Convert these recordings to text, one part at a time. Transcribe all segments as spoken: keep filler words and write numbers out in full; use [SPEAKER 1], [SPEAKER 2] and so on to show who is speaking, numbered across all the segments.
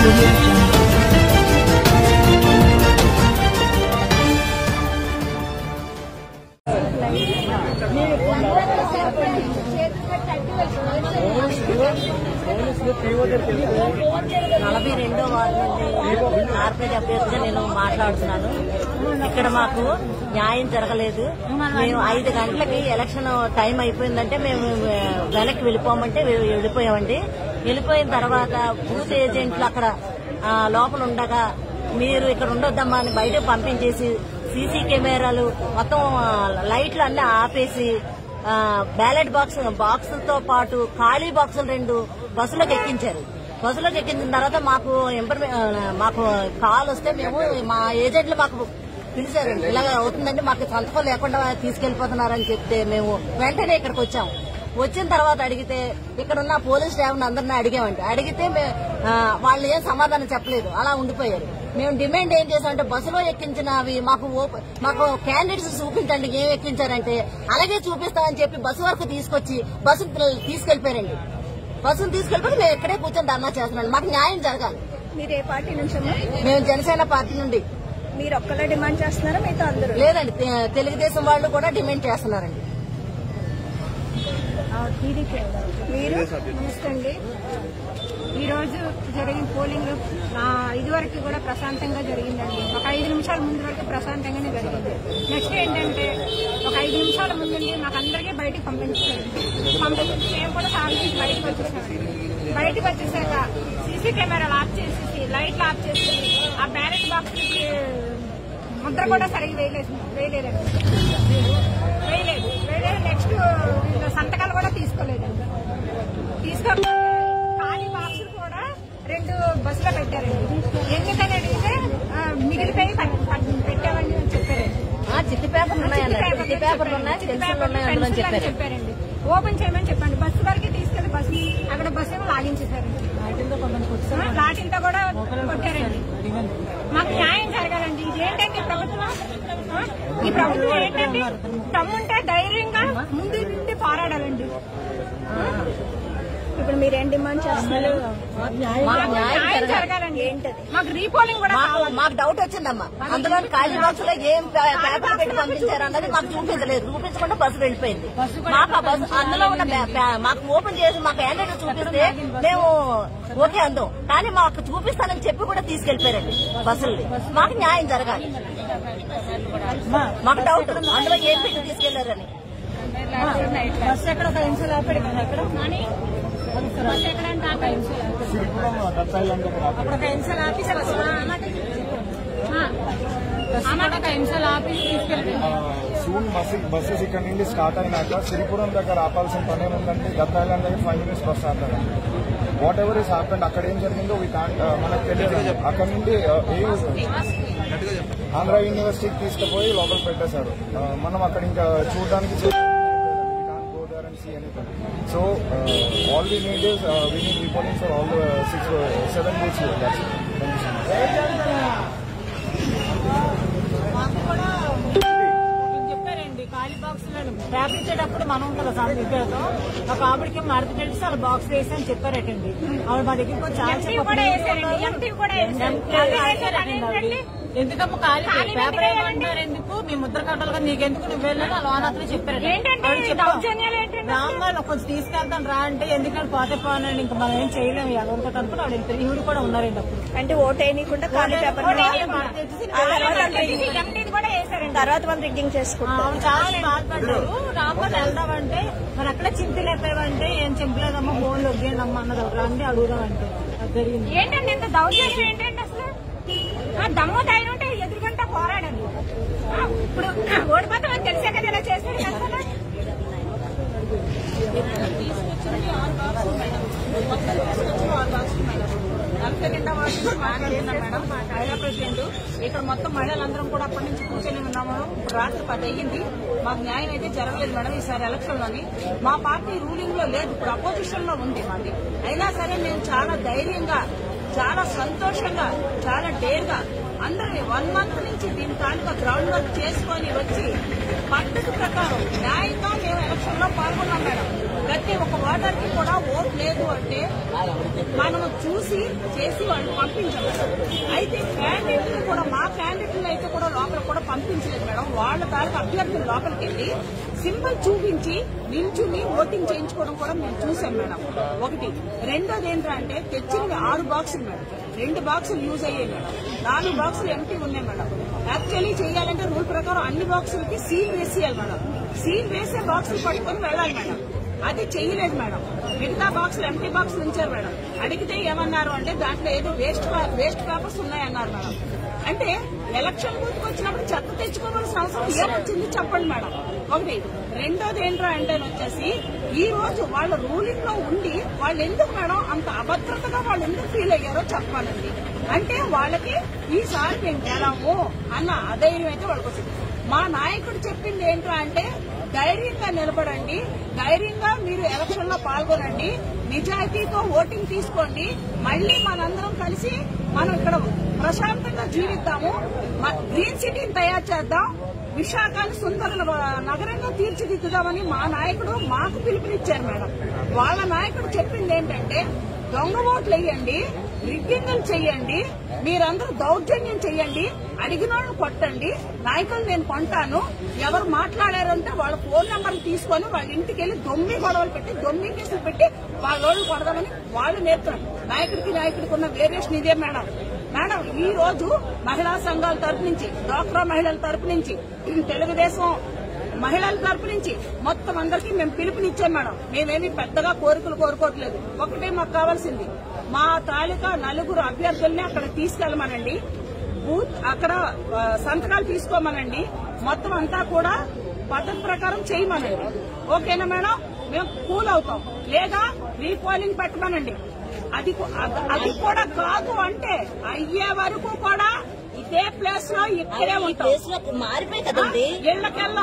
[SPEAKER 1] నలభై రెండో వార్డు నుండి కార్పొరేట్ అభ్యర్థిగా నేను మాట్లాడుతున్నాను. ఇక్కడ మాకు న్యాయం జరగలేదు. మేము ఐదు గంటలకి ఎలక్షన్ టైం అయిపోయిందంటే మేము వెనక్కి వెళ్ళిపోమంటే వెళ్ళిపోయామండి. వెళ్ళిపోయిన తర్వాత బూత్ ఏజెంట్లు అక్కడ లోపల ఉండగా మీరు ఇక్కడ ఉండొద్దమ్మా అని బయటకు పంపించేసి సీసీ కెమెరాలు మొత్తం లైట్లు అన్ని ఆపేసి బ్యాలెట్ బాక్స్ బాక్సులతో పాటు ఖాళీ బాక్సులు రెండు బస్సులోకి ఎక్కించారు. బస్సులోకి ఎక్కించిన తర్వాత మాకు మాకు కాల్ వస్తే మేము మా ఏజెంట్లు మాకు పిలిచారండి. ఇలాగ అవుతుందండి, మాకు సంతకం లేకుండా తీసుకెళ్లిపోతున్నారని చెప్తే మేము వెంటనే ఇక్కడికి వచ్చాము. వచ్చిన తర్వాత అడిగితే ఇక్కడ ఉన్న పోలీస్ స్టాఫ్ అందరినీ అడిగామండి. అడిగితే వాళ్ళు ఏం సమాధానం చెప్పలేదు, అలా ఉండిపోయారు. మేము డిమాండ్ ఏం చేసామంటే బస్సులో ఎక్కించినవి మాకు మాకు క్యాండిడేట్స్ చూపించండి ఏం ఎక్కించారంటే అలాగే చూపిస్తామని చెప్పి బస్సు వరకు తీసుకొచ్చి బస్సు తీసుకెళ్లిపోయారండి. బస్సును తీసుకెళ్లిపోయి మేము ఇక్కడే కూర్చొని ధర్నా చేస్తున్నాం. మాకు న్యాయం జరగాలి.
[SPEAKER 2] మీరు ఏ పార్టీ నుంచి?
[SPEAKER 1] మేము జనసేన పార్టీ నుండి.
[SPEAKER 2] మీరు ఒక్కరే డిమాండ్ చేస్తున్నారా మీతో అందరూ?
[SPEAKER 1] లేదండి, తెలుగుదేశం వాళ్ళు కూడా డిమాండ్ చేస్తున్నారండి.
[SPEAKER 2] మీరు
[SPEAKER 3] నమస్తే. ఈ రోజు జరిగిన పోలింగ్ ఇదివరకు కూడా ప్రశాంతంగా జరిగిందండి. ఒక ఐదు నిమిషాల ముందు వరకు ప్రశాంతంగానే జరిగింది. నెక్స్ట్ ఏంటంటే ఒక ఐదు నిమిషాల ముందు మాకు అందరికీ బయటకు పంపించారు. పంపించి మేము కూడా సాగు బయటకు వచ్చేసామండి. బయటకు వచ్చేసాక సీసీ కెమెరాలు ఆఫ్ చేసేసి లైట్లు ఆఫ్ చేసి ఆ బ్యాలెట్ బాక్స్ ముద్ర కూడా సరిగ్గా వేయలేదు వేయలేదండి వేయలేదు వేయలేదు నెక్స్ట్ సంతకాలు కూడా తీసుకోలేదండి. తీసుకోకపోతే ఖాళీ బాక్సులు కూడా రెండు బస్సులో పెట్టారండి. ఎందుకని అడిగితే మిగిలిపోయి పెట్టామని చెప్పారండి.
[SPEAKER 1] చిట్టి పేపర్లు
[SPEAKER 3] చెప్పారండి. ఓపెన్ చేయమని చెప్పండి. బస్సు వరకు తీసుకెళ్లి బస్సు అక్కడ బస్సు ఏమో లాగించేశారండి. లాటింతో కూడా కొట్టారండి. మాకు న్యాయం జరగాలండి. ఇదేంటంటే ప్రభుత్వం ఈ ప్రభుత్వం ఏంటంటే తమ్ముంటే ధైర్యంగా ముందు నుండి పోరాడాలండి.
[SPEAKER 2] ఇప్పుడు మీరేం డిమాండ్ చేస్తున్నారు?
[SPEAKER 3] న్యాయం జరగాలండి. ఏంటది? మాకు రీపోలింగ్ కూడా
[SPEAKER 1] మాకు డౌట్ వచ్చిందమ్మా. అందులో ఖాళీ బాక్స్ లో ఏం పేపర్ పెట్టి పంపించారు అన్నది మాకు చూపించలేదు. చూపించకుండా బస్సు వెళ్ళిపోయింది. మాకు ఆ బస్సు అందులో ఉన్న మాకు ఓపెన్ చేసి మాకు క్యాండిడేట్ చూపిస్తే మేము ఓకే అందాం. కానీ మాకు చూపిస్తానని చెప్పి కూడా తీసుకెళ్లిపోయారండి బస్సుల్ని. మాకు న్యాయం జరగాలి. మాకు డౌట్ అందులో ఏం పెట్టి తీసుకెళ్లారని.
[SPEAKER 3] బస్సు ఎక్కడ ఒక హింసలు ఆపాడు కదా అక్కడ బస్సు ఎక్కడంటే అక్కడ ఒక హింసలు ఆపి హింసలు ఆపి
[SPEAKER 4] సూన్ బస్సు బస్సెస్ ఇక్కడ నుండి స్టార్ట్ అయినాక సిరిపురం దగ్గర ఆపాల్సిన పని ఏముందంటే దత్తాయిలాండ్ దగ్గర ఫైవ్ మినిట్స్ బస్ ఆపారు. వాట్ ఎవర్ ఇస్ హ్యాపెండ్ అక్కడ ఏం జరిగిందో వీ కాంట్ మనకు తెలియదు. అక్కడ నుండి ఆంధ్ర యూనివర్సిటీకి తీసుకుపోయి లోపల పెట్టేశారు. మనం అక్కడ ఇంకా చూడడానికి So uh, all we need is uh, we need reporting for all the six, uh, seven weeks here. That's it. Thank you so much.
[SPEAKER 3] చెప్పారండి ఖాళీ బాక్స్ ట్యాప్ ఇచ్చేటప్పుడు మనం కదా సార్ చెప్పారు. ఒక ఆవిడకి మడత పెట్టి వాళ్ళ బాక్స్ వేసి అని చెప్పారటండి. ఆవిడ మా దగ్గరికి చాలా ఎందుకమ్మ ఖాళీ పేపర్ ఏమంటారు ఎందుకు మీ ముద్ర కట్టాలి కదా నీకెందుకు నువ్వు వెళ్ళాలి ఆ లోన్ అతను చెప్పారు. రామ్మ కొంచెం తీసుకెళ్తాను రా అంటే ఎందుకంటే పోతే పోనండి ఇంకా మనం ఏం చేయలేము ఎవరితో అనుకుని ఆవిడ వెళ్తారు. ఈవిడ కూడా ఉన్నారండి అప్పుడు.
[SPEAKER 2] అంటే ఓటు వేయకుండా ఖాళీ పేపర్ తర్వాత వాళ్ళు రిగ్గింగ్ చేసుకుంటారు.
[SPEAKER 3] చాలా బాధపడ్డారు. రామ్మ వెళ్దామంటే మరి అక్కడ చింతలేకపోయామంటే ఏం చింపలేదమ్మా ఫోన్లు వద్దేనమ్మా అన్నది రండి అడుగుదామంటే అది జరిగింది. ఏంటండి ఇంత దౌర్జన్యం ఏంటండి అసలు? దమ్ము ధైర్యం ఉంటే ఎదురుగంట పోరాడండి. ఇప్పుడు ఓడిపోతామని తెలిసే కదా ఇలా చేశారు కదా. నలభై రెండవ వార్డు మాట్లాడుతున్నాం మేడం. మా మహిళా ప్రెసిడెంట్ ఇక్కడ మొత్తం మహిళలందరం కూడా అప్పటి నుంచి కూర్చొని ఉన్నాము. ఇప్పుడు రాత్రి పది అయ్యింది. మాకు న్యాయం అయితే జరగలేదు మేడం ఈసారి ఎలక్షన్ లోని. మా పార్టీ రూలింగ్ లో లేదు, ఇప్పుడు అపోజిషన్ లో ఉంది మాది. అయినా సరే మేము చాలా ధైర్యంగా చాలా సంతోషంగా చాలా డేర్ గా అందరినీ వన్ మంత్ నుంచి దీని తాలూకా గ్రౌండ్ వర్క్ చేసుకొని వచ్చి పద్ధతి ప్రకారం న్యాయంగా మేము ఎలక్షన్ లో పాల్గొన్నాం మేడం.
[SPEAKER 5] ప్రతి ఒక్క ఓటర్ కి కూడా ఓటు లేదు అంటే మనం చూసి చేసి వాళ్ళు పంపించాలి. అయితే క్యాండిడేట్లు కూడా మా క్యాండిడేట్లు అయితే కూడా లోపల కూడా పంపించలేదు మేడం. వాళ్ళ తాలూకు అభ్యర్థులు లోపలికి వెళ్లి సింబల్ చూపించి నిల్చుని ఓటింగ్ చేయించుకోవడం కూడా మేము చూసాం మేడం. ఒకటి. రెండోది ఏంటంటే తెచ్చింది ఆరు బాక్సులు మేడం, రెండు బాక్సులు యూజ్ అయ్యాయి మేడం, నాలుగు బాక్సులు ఎంటీ ఉన్నాయి మేడం. యాక్చువల్లీ చేయాలంటే రూల్ ప్రకారం అన్ని బాక్సులకి సీల్ వేసేయాలి మేడం. సీల్ వేసే బాక్సులు పట్టుకుని వెళ్ళాలి మేడం. అది చెయ్యలేదు మేడం. మిగతా బాక్సులు ఎంటీ బాక్సులు ఉంచారు మేడం. అడిగితే ఏమన్నారు అంటే దాంట్లో ఏదో వేస్ట్ వేస్ట్ పేపర్స్ ఉన్నాయన్నారు మేడం. అంటే ఎలక్షన్ బూత్కి వచ్చినప్పుడు చెత్త తెచ్చుకోవాల్సిన అవసరం ఏమొచ్చింది చెప్పండి మేడం. ఒకటి. రెండోది ఏంటో అంటే వచ్చేసి ఈ రోజు వాళ్ళ రూలింగ్ లో ఉండి వాళ్ళు ఎందుకు మేడం అంత అభద్రతగా వాళ్ళు ఎందుకు ఫీల్ అయ్యారో చెప్పాలండి. అంటే వాళ్ళకి ఈసారి మేము గెలము అన్న అధైర్యం అయితే వాళ్ళకి వచ్చింది. మా నాయకుడు చెప్పింది ఏంటో అంటే ధైర్యంగా నిలబడండి, ధైర్యంగా మీరు ఎలక్షన్ లో పాల్గొనండి, నిజాయితీతో ఓటింగ్ తీసుకోండి, మళ్లీ మనందరం కలిసి మనం ఇక్కడ ప్రశాంతంగా జీవిద్దాము, గ్రీన్ సిటీని తయారు చేద్దాం, విశాఖని సుందర నగరంగా తీర్చిదిద్దుదామని మా నాయకుడు మాకు పిలుపునిచ్చారు మేడం. వాళ్ళ నాయకుడు చెప్పింది ఏంటంటే దొంగ ఓట్లు వేయండి, రిగ్గింగ్లు చెయ్యండి, మీరందరూ దౌర్జన్యం చెయ్యండి, అడిగిన వాళ్ళు కొట్టండి, నాయకులు నేను కొంటాను, ఎవరు మాట్లాడారంటే వాళ్ళ ఫోన్ నెంబర్లు తీసుకొని వాళ్ళ ఇంటికి వెళ్లి దొమ్మి గొడవలు పెట్టి దొమ్మి కేసులు పెట్టి వాళ్ళ వాళ్ళు కొడదామని వాళ్ళు నేర్పుతారు. నాయకుడికి నాయకుడికి ఉన్న వేరియేషన్ ఇదే మేడం. మేడం ఈ రోజు మహిళా సంఘాల తరపు నుంచి, డ్వాక్రా మహిళల తరపు నుంచి, తెలుగుదేశం మహిళల తరపు నుంచి మొత్తం అందరికీ మేము పిలుపునిచ్చాం మేడం. మేమేమి పెద్దగా కోరికలు కోరుకోవట్లేదు. ఒకటే మాకు కావాల్సింది మా తాలూకా నలుగురు అభ్యర్థుల్ని అక్కడ తీసుకెళ్లమనండి, బూత్ అక్కడ సంతకాలు తీసుకోమనండి, మొత్తం అంతా కూడా పద్ధతి ప్రకారం చేయమనండి. ఓకేనా మేడం? మేము కూల్ అవుతాం. లేదా రీపోలింగ్ పెట్టమనండి. అది అది కూడా కాదు అంటే అయ్యే వరకు కూడా ఇదే ప్లేస్ లో ఇక్కడే ఉంటాం.
[SPEAKER 1] మారిపోయి కదండి
[SPEAKER 5] ఇళ్లకెళ్ళాం.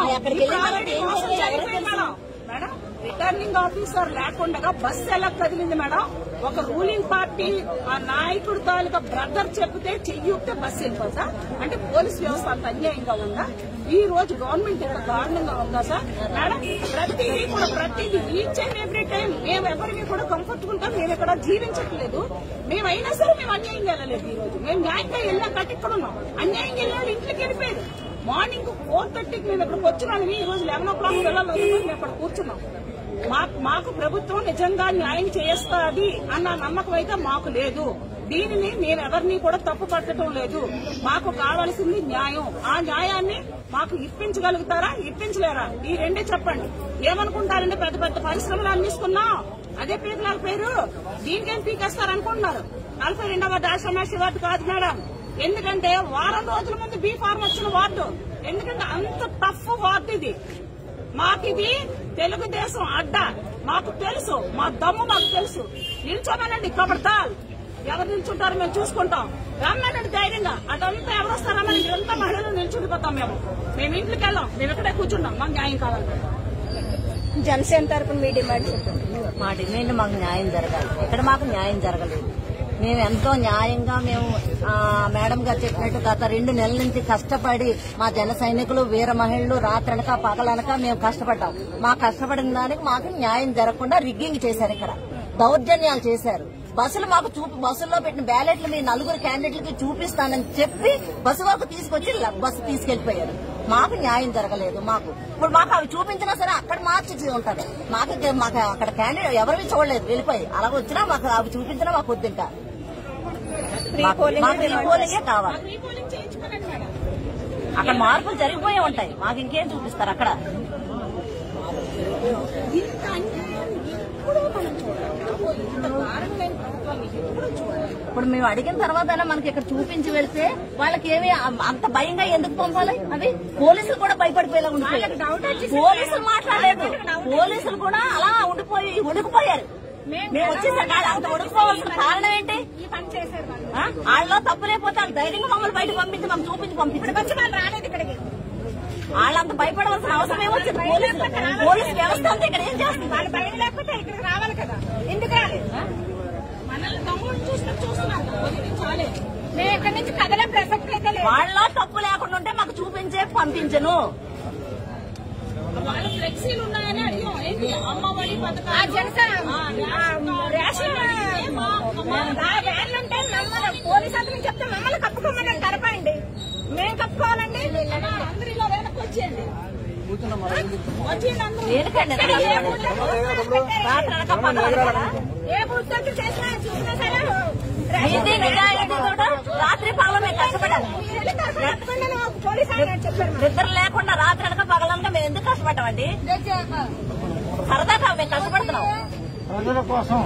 [SPEAKER 5] మేడం మేడం రిటర్నింగ్ ఆఫీసర్ లేకుండా బస్సు ఎలా కదిలింది మేడం? ఒక రూలింగ్ పార్టీ ఆ నాయకుడు తాలూకా బ్రదర్ చెప్తే చెయ్యితే బస్సు వెళ్ళిపోతా అంటే పోలీస్ వ్యవస్థ అంత అన్యాయంగా ఉందా? ఈ రోజు గవర్నమెంట్ ఇంత దారుణంగా ఉందా సార్? మేడం ప్రతిదీ కూడా ప్రతిదీ ఈచ్ అండ్ ఎవ్రీ టైం మేము ఎవరికి కూడా కంఫర్టబుల్ గా మేము ఇక్కడ జీవించట్లేదు. మేమైనా సరే మేము అన్యాయంగా వెళ్ళలేదు. ఈ రోజు మేము న్యాయంగా వెళ్ళాం కాబట్టి ఇక్కడ ఉన్నాం. అన్యాయంగా వెళ్ళిన ఇంట్లోకి వెళ్ళిపోయారు. మార్నింగ్ ఫోర్ థర్టీకి మేము ఇక్కడికి వచ్చినాము. ఈ రోజు లెవెన్ ఓ క్లాక్ పిల్లలు మేము ఇక్కడ కూర్చున్నాం. మాకు ప్రభుత్వం నిజంగా న్యాయం చేస్తుంది అన్న నమ్మకం అయితే మాకు లేదు. దీనిని మేము ఎవరిని కూడా తప్పు పట్టడం లేదు. మాకు కావాల్సింది న్యాయం. ఆ న్యాయాన్ని మాకు ఇప్పించగలుగుతారా, ఇప్పించలేరా? ఈ రెండే చెప్పండి. ఏమనుకుంటారంటే పెద్ద పెద్ద పరిశ్రమలు అందిస్తున్నాం, అదే పేరు నా పేరు, దీనికేం పీకేస్తారనుకుంటున్నారు. నలభై రెండవ డాషమాషి వార్డు కాదు మేడం. ఎందుకంటే వారం రోజుల ముందు బీ ఫార్మ్ వచ్చిన వార్డు. ఎందుకంటే అంత టఫ్ వార్డు ఇది. మాకిది తెలుగుదేశం అడ్డా. మాకు తెలుసు, మా దమ్ము మాకు తెలుసు. నిల్చోమనండి కబడతాల్. ఎవరు నిల్చుంటారో మేము చూసుకుంటాం. రమ్మనండి ధైర్యంగా. అదంతా ఎవరు వస్తారమ్మని ఇదంతా మహిళలు నిల్చుండిపోతాం. మేము మేము ఇంట్లోకి వెళ్ళాం. మేము ఇక్కడే కూర్చుంటాం. మాకు న్యాయం కావాలి.
[SPEAKER 2] జనసేన తరపున మీ డిమాండ్ చెప్పండి.
[SPEAKER 1] మా డిమాండ్ మాకు న్యాయం జరగాలి. ఇక్కడ మాకు న్యాయం జరగలేదు. మేము ఎంతో న్యాయంగా మేము మేడం గారు చెప్పినట్టు గత రెండు నెలల నుంచి కష్టపడి మా జన సైనికులు వీర మహిళలు రాత్రనక పగలనక మేము కష్టపడ్డాం. మా కష్టపడిన దానికి మాకు న్యాయం జరగకుండా రిగ్గింగ్ చేశారు. ఇక్కడ దౌర్జన్యాలు చేశారు. బస్సులు మాకు చూపి బస్సుల్లో పెట్టిన బ్యాలెట్లు మీ నలుగురు క్యాండిడేట్లకి చూపిస్తానని చెప్పి బస్సు వరకు తీసుకొచ్చి బస్సు తీసుకెళ్లిపోయారు. మాకు న్యాయం జరగలేదు. మాకు ఇప్పుడు మాకు అవి చూపించినా సరే అక్కడ మార్చి ఉంటారు. మాకు మాకు అక్కడ క్యాండిడేట్ ఎవరివి చూడలేదు, వెళ్ళిపోయి అలాగ వచ్చినా మాకు అవి చూపించినా మాకు వద్దు. ఇంకా రీపోలింగే కావాలి. అక్కడ మార్పులు జరిగిపోయే ఉంటాయి. మాకు ఇంకేం చూపిస్తారు అక్కడ? ఇప్పుడు మేము అడిగిన తర్వాత మనకి ఇక్కడ చూపించి వెళ్తే వాళ్ళకి ఏమి అంత భయంగా ఎందుకు పంపాలి? అవి పోలీసులు కూడా భయపడిపోయేలా ఉండిపోయారు. పోలీసులు మాట్లాడలేదు. పోలీసులు కూడా అలా ఉండిపోయి ఉండిపోయారు. మేము వచ్చేసరికి అంత ఉడికిపోవాల్సిన కారణం ఏంటి? వాళ్ళలో తప్పు లేకపోతే వాళ్ళు ధైర్యంగా మమ్మల్ని బయటకు పంపించి మాకు చూపించి పంపించి రాలేదు ఇక్కడికి. వాళ్ళంత భయపడవలసిన అవసరం ఏమొచ్చింది? పోలీసులు పోలీసు వ్యవస్థ అంతా ఇక్కడ ఏం చేస్తుంది? వాళ్ళు భయం లేకపోతే ఇక్కడికి రావాలి కదా. ఎందుకు రాలేదు? మనల్ని దొంగలు చూసినట్టు చూస్తున్నారు. మేము ఇక్కడి నుంచి కదలే ప్రసక్తి అయితే లేదు. వాళ్ళలో తప్పు లేకుండా ఉంటే మాకు చూపించే పంపించను.
[SPEAKER 5] వాళ్ళు ఫ్లెక్సీలు ఉన్నాయని అడిగాం. ఏం ఇది అమ్మఒడి
[SPEAKER 3] ఆ
[SPEAKER 5] పథకాలు
[SPEAKER 3] జనసేన రేషన్ వ్యాన్లు ఉంటే మమ్మల్ని పోలీసు అతను చెప్తే మమ్మల్ని కప్పుకోమని కరపండి. మేము కప్పుకోవాలండి.
[SPEAKER 5] అందరూ ఇలా వెనక్కి వచ్చేయండి.
[SPEAKER 3] ఏ బూత్ దగ్గర చేసినా చూసినా సరే
[SPEAKER 1] రాత్రి పగలమే కష్టపడాలి.
[SPEAKER 3] పోలీసు ఆయన చెప్పారు.
[SPEAKER 1] నిద్ర లేకుండా రాత్రి అనక పగలనక మేము ఎందుకు కష్టపడ్డామండి? సరదాగా మేము కష్టపడుతున్నాం.
[SPEAKER 4] ప్రజల కోసం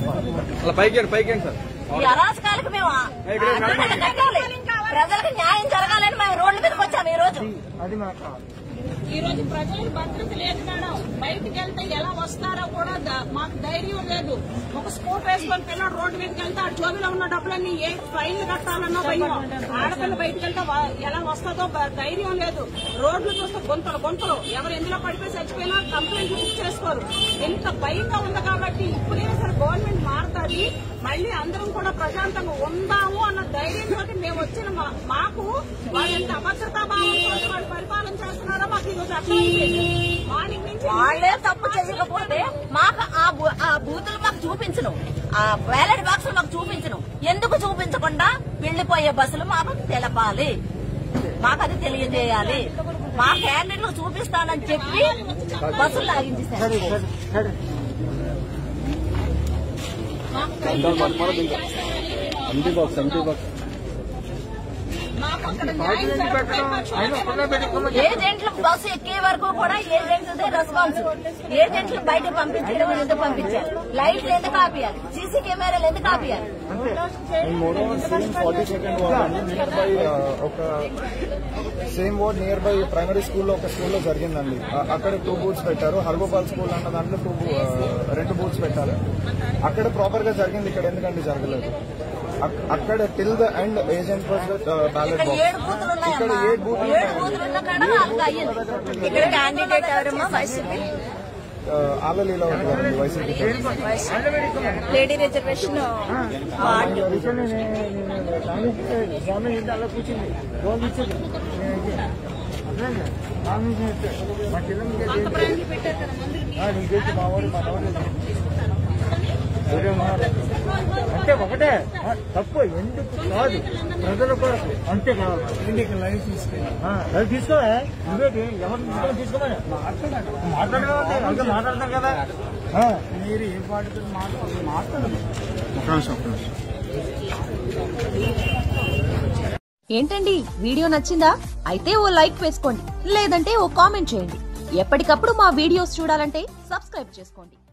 [SPEAKER 1] ఈ అరాచకాలకు మేము కట్టాలి. ప్రజలకు న్యాయం జరగాలని మేము రోడ్ల మీదకి వచ్చాము ఈ రోజు.
[SPEAKER 4] అది మాకు
[SPEAKER 5] ఈ రోజు ప్రజలకు భద్రత లేదు మేడం. బయటికి వెళ్తే ఎలా వస్తారో కూడా మాకు ధైర్యం లేదు. ఒక స్కూటర్ వేసుకొని పిల్లడు రోడ్డు మీదకి వెళ్తే ఆ జోబులో ఉన్న డబ్బులన్నీ ఏ ఫైన్లు కట్టాలన్నా భయం. ఆడపిల్ల బయటకు వెళ్తే ఎలా వస్తుందో ధైర్యం లేదు. రోడ్లు చూస్తే గొంతులు గొంతులు ఎవరు ఎందులో పడిపోయి చచ్చిపోయినా కంప్లైంట్ బుక్ చేసుకోరు. ఎంత భయంగా ఉంది కాబట్టి ఇప్పుడైనా సరే గవర్నమెంట్ మారుతుంది. మళ్ళీ అందరం కూడా ప్రశాంతంగా ఉందాము అన్న ధైర్యంతో మేము వచ్చిన మాకు వాళ్ళు ఎంత అభద్రతా భావంతో వాళ్ళు పరిపాలన చేస్తున్నారో మాకు ఈరోజు అర్థమైంది. మార్నింగ్ నుంచి
[SPEAKER 1] వాళ్ళే తప్పు చేయకపోతే మాకు ఆ బూతులు మాకు చూపించను, ఆ బ్యాలెట్ బాక్స్ మాకు చూపించను. ఎందుకు చూపించకుండా వెళ్లిపోయే బస్సులు మాకు తెలపాలి, మాకు అది తెలియజేయాలి. మా క్యాండిడేట్లు చూపిస్తానని చెప్పి బస్సులు లాగించేశారు. ఏజెంట్లు బస్సు ఎక్కే వరకు కూడా ఏజెంట్లదే రెస్పాన్స్. ఏజెంట్లు బయట పంపించడం ఎందుకు పంపించాలి? లైట్లు ఎందుకు ఆపియాలి? సీసీ కెమెరాలు ఎందుకు ఆపియాలి?
[SPEAKER 4] Forty second ward nearby ఒక same ward nearby primary స్కూల్లో ఒక స్కూల్లో జరిగిందండి. అక్కడ టూ బూత్స్ పెట్టారు. హర్గోపాల్ స్కూల్ అన్న దాంట్లో టూ రెండు బూత్స్ పెట్టారు. అక్కడ ప్రాపర్ గా జరిగింది, ఇక్కడ ఎందుకంటే జరగలేదు. అక్కడ till the end agent ballot box. ఇక్కడ ఏడు బూతులు
[SPEAKER 2] ఇక్కడ క్యాండిడేట్ ఎవరమ్మా? వైసీపీ
[SPEAKER 4] ఆలలీలో ఉంటుంది. వైసీపీ
[SPEAKER 2] లేడీ రిజర్వేషన్
[SPEAKER 6] అంటే ఒకటే తప్పు ఎందుకు కాదు, ప్రజల కొరకు అంతే కావాలి. Live live తీసుకోవా? నువ్వేటి ఎవరు తీసుకోమని మాట్లాడగా అంతే మాట్లాడతాం కదా. మీరు ఏ పార్టీ మాట్లాడదు.
[SPEAKER 7] ఏంటండి వీడియో నచ్చిందా? అయితే ఓ లైక్ వేసుకోండి, లేదంటే ఓ కామెంట్ చేయండి. ఎప్పటికప్పుడు మా వీడియోస్ చూడాలంటే సబ్స్క్రైబ్ చేసుకోండి.